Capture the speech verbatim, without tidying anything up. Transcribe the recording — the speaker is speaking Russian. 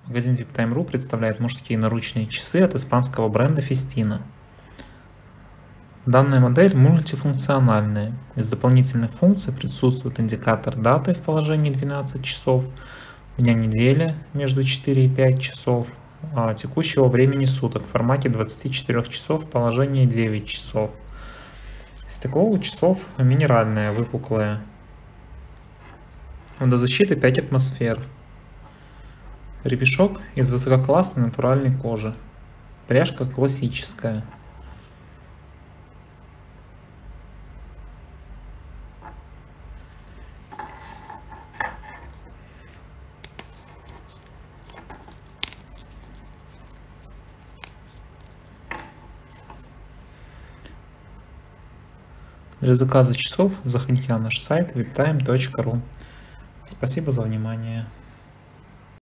Магазин виптайм точка ру представляет мужские наручные часы от испанского бренда Festina. Данная модель мультифункциональная. Из дополнительных функций присутствует индикатор даты в положении двенадцать часов, дня недели между четыре и пять часов, текущего времени суток в формате двадцати четырёх часов в положении девять часов. Стекло у часов минеральное, выпуклое. Водозащита пять атмосфер. Ремешок из высококлассной натуральной кожи. Пряжка классическая. Для заказа часов заходите на наш сайт виптайм точка ру. Спасибо за внимание.